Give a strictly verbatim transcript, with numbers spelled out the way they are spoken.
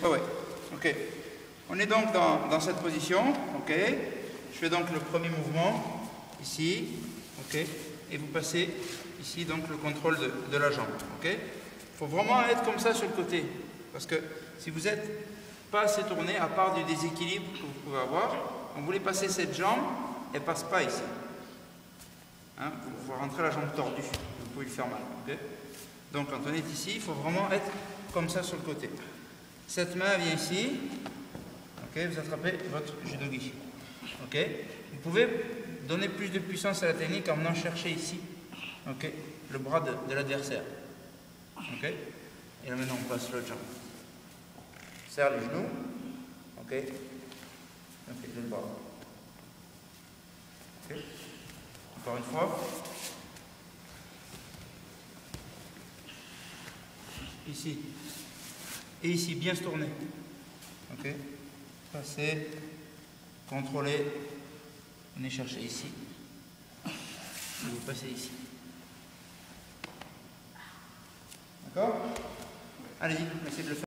Ah ouais. Ok. On est donc dans, dans cette position. Ok. Je fais donc le premier mouvement ici. Ok. Et vous passez ici donc le contrôle de, de la jambe. Ok. Il faut vraiment être comme ça sur le côté. Parce que si vous n'êtes pas assez tourné, à part du déséquilibre que vous pouvez avoir, quand vous voulez passer cette jambe, elle ne passe pas ici. Hein, vous pouvez rentrer la jambe tordue. Vous pouvez lui faire mal. Okay. Donc quand on est ici, il faut vraiment être comme ça sur le côté. Cette main vient ici. Okay, vous attrapez votre judogi. Okay. Vous pouvez donner plus de puissance à la technique en venant chercher ici okay, le bras de, de l'adversaire. Okay. Et là maintenant on passe l'autre jambe. Serre les genoux. Ok. Ok, le bras. Ok. Encore une fois. Ici. Et ici, bien se tourner. Ok. Passer. Contrôler. Venez chercher ici. Et vous passez ici. D'accord? Allez-y, essayez de le faire.